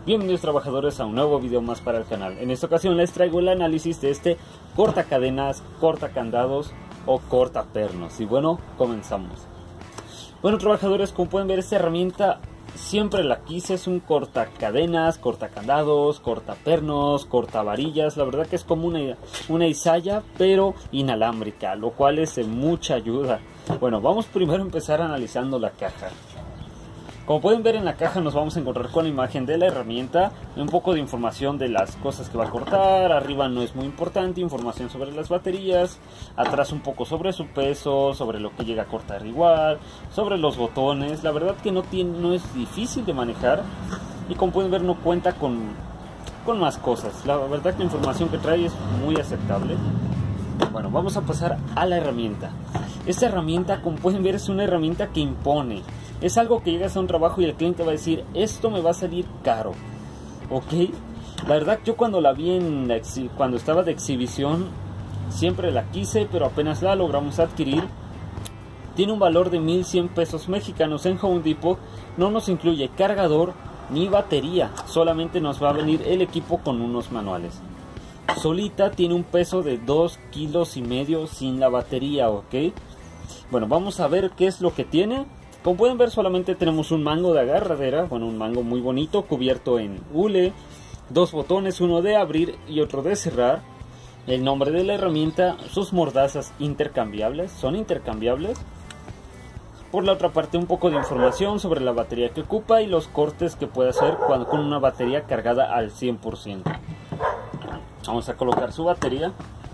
Bienvenidos trabajadores a un nuevo video más para el canal. En esta ocasión les traigo el análisis de este cortacadenas, cortacandados o cortapernos. Y bueno, comenzamos. Bueno trabajadores, como pueden ver, esta herramienta siempre la quise. Es un cortacadenas, cortacandados, cortapernos, cortavarillas. La verdad que es como una izalla pero inalámbrica, lo cual es de mucha ayuda. Bueno, vamos primero a empezar analizando la caja. Como pueden ver, en la caja nos vamos a encontrar con la imagen de la herramienta, un poco de información de las cosas que va a cortar. Arriba no es muy importante, información sobre las baterías, atrás un poco sobre su peso, sobre lo que llega a cortar igual, sobre los botones. La verdad que no es difícil de manejar y como pueden ver no cuenta con más cosas. La verdad que la información que trae es muy aceptable. Bueno, vamos a pasar a la herramienta. Esta herramienta, como pueden ver, es una herramienta que impone. Es algo que llegas a un trabajo y el cliente va a decir, esto me va a salir caro, ¿ok? La verdad yo cuando la vi cuando estaba de exhibición, siempre la quise, pero apenas la logramos adquirir. Tiene un valor de 1100 pesos mexicanos en Home Depot. No nos incluye cargador ni batería, solamente nos va a venir el equipo con unos manuales. Solita tiene un peso de 2,5 kilos sin la batería, ¿ok? Bueno, vamos a ver qué es lo que tiene. Como pueden ver, solamente tenemos un mango de agarradera, bueno, un mango muy bonito, cubierto en hule, dos botones, uno de abrir y otro de cerrar. El nombre de la herramienta, sus mordazas intercambiables, son intercambiables. Por la otra parte, un poco de información sobre la batería que ocupa y los cortes que puede hacer con una batería cargada al 100%. Vamos a colocar su batería.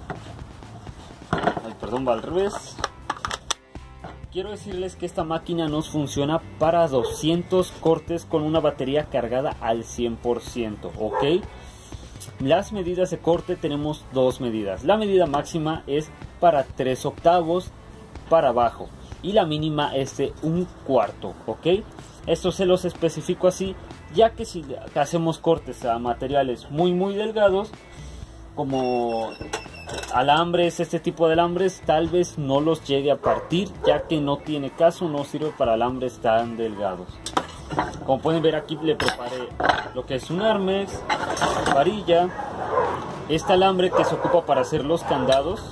Ay, perdón, va al revés. Quiero decirles que esta máquina nos funciona para 200 cortes con una batería cargada al 100%, ¿ok? Las medidas de corte tenemos dos medidas. La medida máxima es para 3/8 para abajo y la mínima es de 1/4, ¿ok? Esto se los especifico así, ya que si hacemos cortes a materiales muy delgados, como alambres, este tipo de alambres, tal vez no los llegue a partir, ya que no tiene caso, no sirve para alambres tan delgados. Como pueden ver, aquí le preparé lo que es un armex, varilla, este alambre que se ocupa para hacer los candados,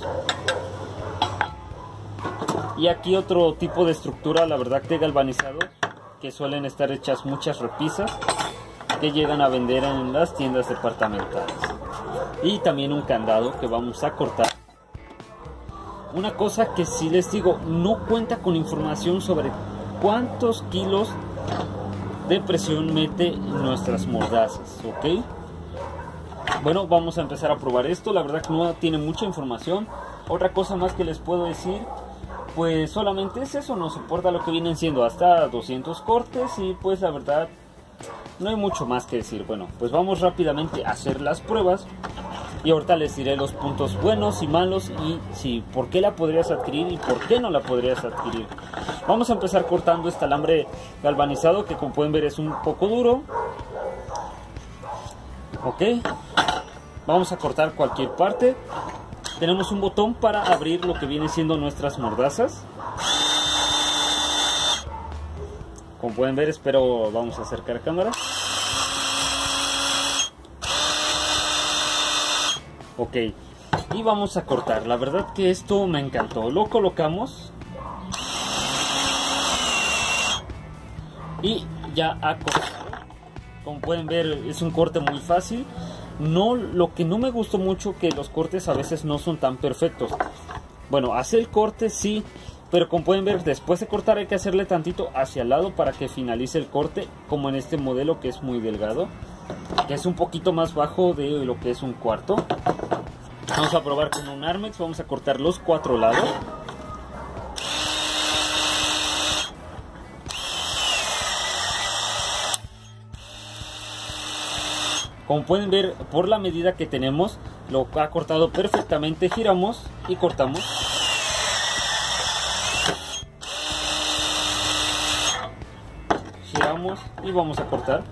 y aquí otro tipo de estructura, la verdad, de galvanizado, que suelen estar hechas muchas repisas que llegan a vender en las tiendas departamentales. Y también un candado que vamos a cortar. Una cosa que sí les digo, no cuenta con información sobre cuántos kilos de presión mete nuestras mordazas, ¿ok? Bueno, vamos a empezar a probar esto. La verdad que no tiene mucha información. Otra cosa más que les puedo decir, pues solamente es eso, nos soporta lo que vienen siendo hasta 200 cortes y pues la verdad no hay mucho más que decir. Bueno, pues vamos rápidamente a hacer las pruebas y ahorita les diré los puntos buenos y malos y si por qué la podrías adquirir y por qué no la podrías adquirir. Vamos a empezar cortando este alambre galvanizado que, como pueden ver, es un poco duro. Ok, vamos a cortar cualquier parte. Tenemos un botón para abrir lo que viene siendo nuestras mordazas. Como pueden ver, vamos a acercar cámara. Ok, y vamos a cortar. La verdad que esto me encantó. Lo colocamos y ya ha cortado. Como pueden ver, es un corte muy fácil. Lo que no me gustó mucho, que los cortes a veces no son tan perfectos. Bueno, hace el corte sí, pero como pueden ver, después de cortar hay que hacerle tantito hacia el lado para que finalice el corte, como en este modelo que es muy delgado, que es un poquito más bajo de lo que es 1/4. Vamos a probar con un armex. Vamos a cortar los 4 lados. Como pueden ver, por la medida que tenemos, lo ha cortado perfectamente. Giramos y cortamos. Giramos y vamos a cortar.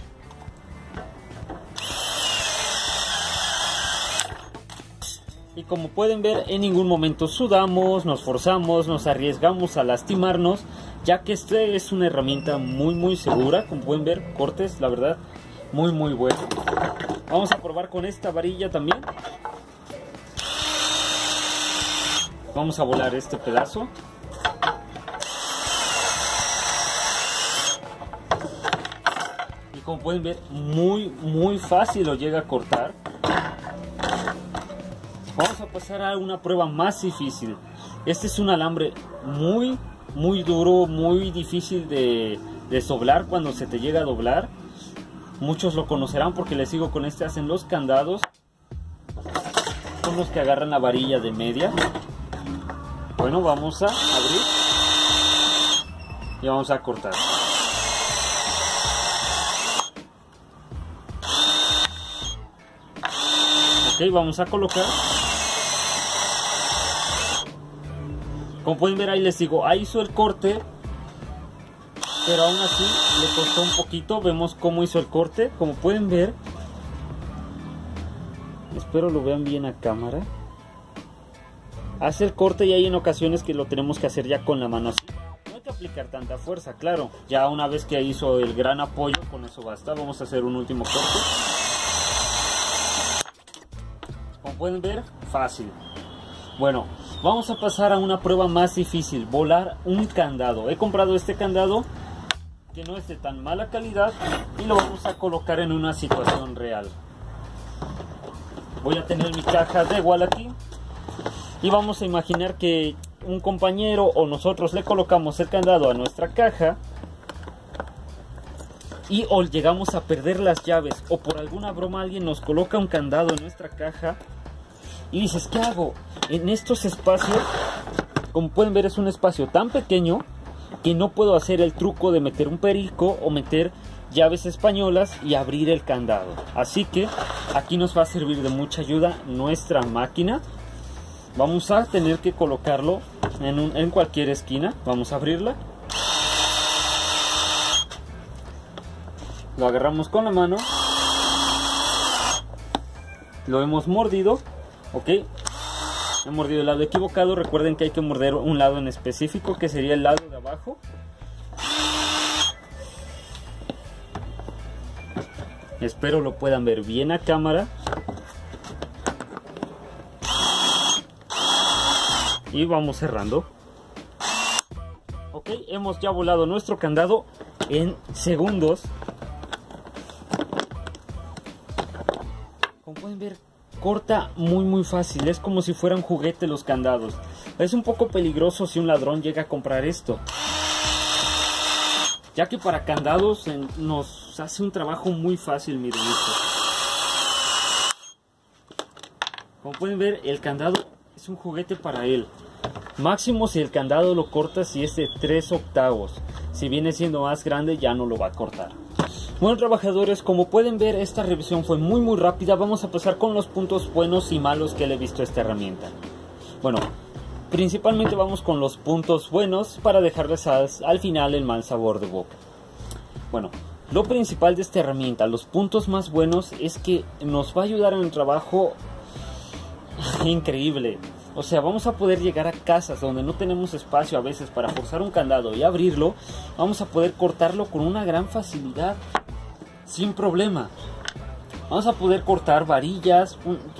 Y como pueden ver, en ningún momento sudamos, nos forzamos, nos arriesgamos a lastimarnos, ya que esta es una herramienta muy segura. Como pueden ver, cortes, la verdad, muy bueno. Vamos a probar con esta varilla también. Vamos a volar este pedazo. Y como pueden ver, muy fácil lo llega a cortar. Vamos a pasar a una prueba más difícil. Este es un alambre muy duro, muy difícil de doblar cuando se te llega a doblar. Muchos lo conocerán porque les digo, con este hacen los candados. Son los que agarran la varilla de media. Bueno, vamos a abrir y vamos a cortar. Ok, vamos a colocar. Como pueden ver, ahí les digo, ahí hizo el corte, pero aún así le costó un poquito. Vemos cómo hizo el corte. Como pueden ver, espero lo vean bien a cámara. Hace el corte y hay en ocasiones que lo tenemos que hacer ya con la mano así. No hay que aplicar tanta fuerza, claro. Ya una vez que hizo el gran apoyo, con eso basta. Vamos a hacer un último corte. Como pueden ver, fácil. Bueno, vamos a pasar a una prueba más difícil, volar un candado. He comprado este candado que no es de tan mala calidad y lo vamos a colocar en una situación real. Voy a tener mi caja de igual aquí y vamos a imaginar que un compañero o nosotros le colocamos el candado a nuestra caja y o llegamos a perder las llaves o por alguna broma alguien nos coloca un candado en nuestra caja. Y dices, ¿qué hago? En estos espacios, como pueden ver, es un espacio tan pequeño que no puedo hacer el truco de meter un perico o meter llaves españolas y abrir el candado. Así que aquí nos va a servir de mucha ayuda nuestra máquina. Vamos a tener que colocarlo en cualquier esquina. Vamos a abrirla. Lo agarramos con la mano. Lo hemos mordido. Ok, he mordido el lado equivocado. Recuerden que hay que morder un lado en específico, que sería el lado de abajo. Espero lo puedan ver bien a cámara. Y vamos cerrando. Ok, hemos ya volado nuestro candado en segundos. Como pueden ver, corta muy fácil. Es como si fueran juguete los candados. Es un poco peligroso si un ladrón llega a comprar esto, ya que para candados nos hace un trabajo muy fácil. Miren esto. Como pueden ver, el candado es un juguete para él. Máximo si el candado lo cortas y es de 3 octavos. Si viene siendo más grande ya no lo va a cortar. Bueno, trabajadores, como pueden ver, esta revisión fue muy rápida. Vamos a pasar con los puntos buenos y malos que le he visto a esta herramienta. Bueno, principalmente vamos con los puntos buenos para dejarles al final el mal sabor de boca. Bueno, lo principal de esta herramienta, los puntos más buenos, es que nos va a ayudar en el trabajo increíble. O sea, vamos a poder llegar a casas donde no tenemos espacio a veces para forzar un candado y abrirlo. Vamos a poder cortarlo con una gran facilidad, sin problema. Vamos a poder cortar varillas,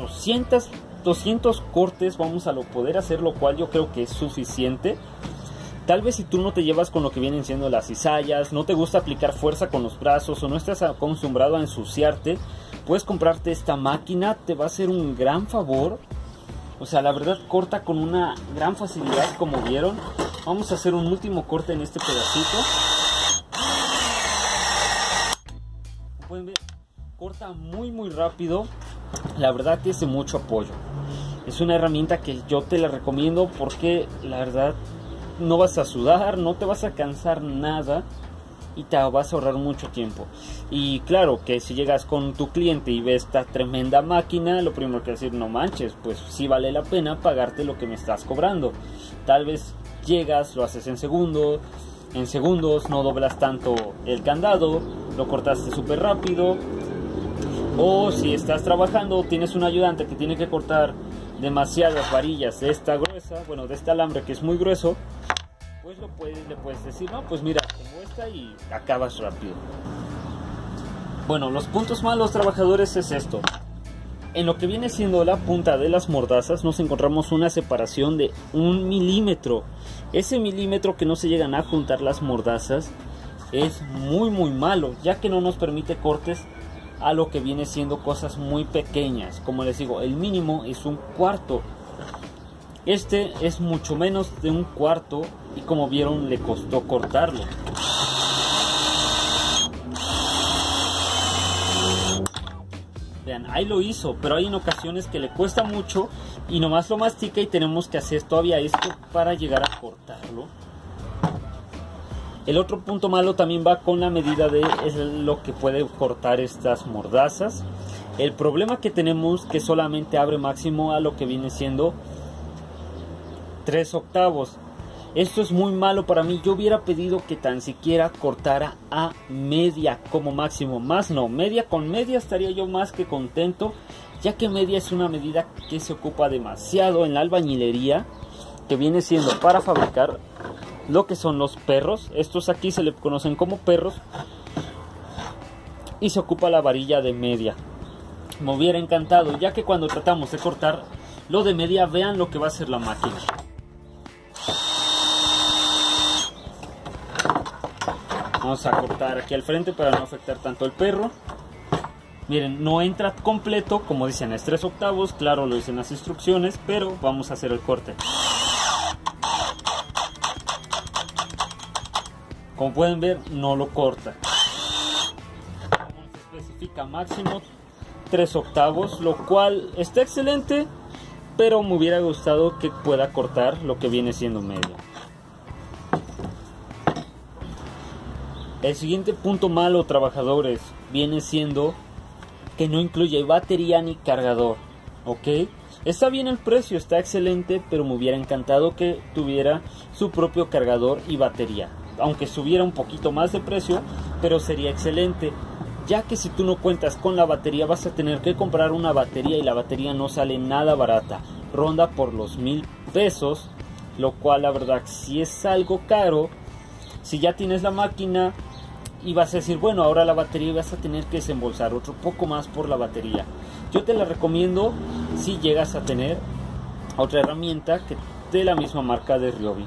200 cortes vamos a poder hacer, lo cual yo creo que es suficiente. Tal vez si tú no te llevas con lo que vienen siendo las cizallas, no te gusta aplicar fuerza con los brazos o no estás acostumbrado a ensuciarte, puedes comprarte esta máquina, te va a hacer un gran favor. O sea, la verdad corta con una gran facilidad, como vieron. Vamos a hacer un último corte en este pedacito. Como pueden ver, corta muy rápido. La verdad que es de mucho apoyo. Es una herramienta que yo te la recomiendo porque la verdad no vas a sudar, no te vas a cansar nada y te vas a ahorrar mucho tiempo. Y claro que si llegas con tu cliente y ves esta tremenda máquina, lo primero que decir, no manches, pues sí vale la pena pagarte lo que me estás cobrando. Tal vez llegas, lo haces en segundos, no doblas tanto el candado, lo cortaste súper rápido. O si estás trabajando, tienes un ayudante que tiene que cortar demasiadas varillas de esta gruesa, bueno, de este alambre que es muy grueso, pues le puedes decir, no, pues mira, tengo esta y acabas rápido. Bueno, los puntos malos, trabajadores, es esto. En lo que viene siendo la punta de las mordazas nos encontramos una separación de 1 milímetro. Ese milímetro que no se llegan a juntar las mordazas es muy malo, ya que no nos permite cortes a lo que viene siendo cosas muy pequeñas. Como les digo, el mínimo es 1/4. Este es mucho menos de 1/4 y como vieron le costó cortarlo. Vean, ahí lo hizo, pero hay en ocasiones que le cuesta mucho y nomás lo mastica y tenemos que hacer todavía esto para llegar a cortarlo. El otro punto malo también va con la medida de lo que puede cortar estas mordazas. El problema que tenemos que solamente abre máximo a lo que viene siendo 3/8. Esto es muy malo para mí. Yo hubiera pedido que tan siquiera cortara a media como máximo. Más no, media, con media estaría yo más que contento, ya que media es una medida que se ocupa demasiado en la albañilería, que viene siendo para fabricar lo que son los perros. Estos aquí se le conocen como perros y se ocupa la varilla de media. Me hubiera encantado, ya que cuando tratamos de cortar lo de media, vean lo que va a hacer la máquina. Vamos a cortar aquí al frente para no afectar tanto el perro. Miren, no entra completo, como dicen, es 3/8. Claro, lo dicen las instrucciones, pero vamos a hacer el corte. Como pueden ver, no lo corta. Como se especifica, máximo 3/8, lo cual está excelente, pero me hubiera gustado que pueda cortar lo que viene siendo media. El siguiente punto malo, trabajadores, viene siendo que no incluye batería ni cargador. ¿Ok? Está bien el precio, está excelente, pero me hubiera encantado que tuviera su propio cargador y batería. Aunque subiera un poquito más de precio, pero sería excelente, ya que si tú no cuentas con la batería vas a tener que comprar una batería y la batería no sale nada barata, ronda por los 1000 pesos, lo cual la verdad sí es algo caro. Si ya tienes la máquina y vas a decir, bueno, ahora la batería, vas a tener que desembolsar otro poco más por la batería. Yo te la recomiendo si llegas a tener otra herramienta que de la misma marca de Ryobi.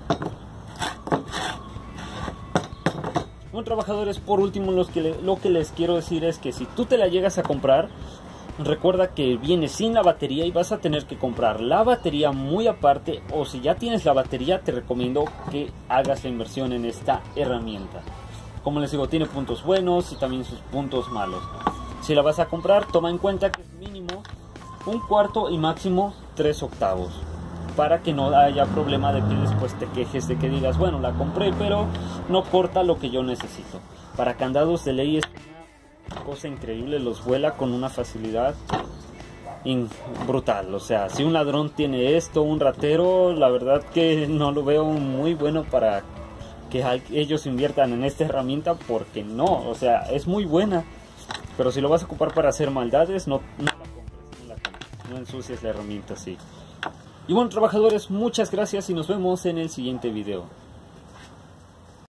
Bueno, trabajadores, por último lo que les quiero decir es que si tú te la llegas a comprar, recuerda que viene sin la batería y vas a tener que comprar la batería muy aparte, o si ya tienes la batería te recomiendo que hagas la inversión en esta herramienta. Como les digo, tiene puntos buenos y también sus puntos malos. Si la vas a comprar, toma en cuenta que es mínimo 1/4 y máximo 3/8. Para que no haya problema de que después te quejes de que digas, bueno, la compré pero no corta lo que yo necesito. Para candados de ley es una cosa increíble, los vuela con una facilidad brutal. O sea, si un ladrón tiene esto, un ratero, la verdad que no lo veo muy bueno para que ellos inviertan en esta herramienta, porque no, o sea, es muy buena, pero si lo vas a ocupar para hacer maldades, no la compres, no ensucies la herramienta así. Y bueno, trabajadores, muchas gracias y nos vemos en el siguiente video.